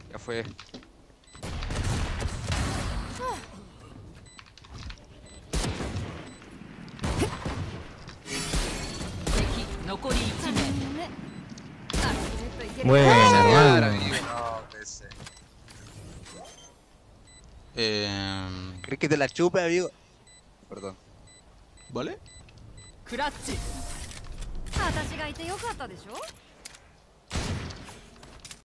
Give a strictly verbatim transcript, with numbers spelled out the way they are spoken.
Ya fue. Buena, hermano. No, ese. Eh... ¿Crees que te la chupe, amigo? Perdón. ¿Vale? 私がいてよかったでしょ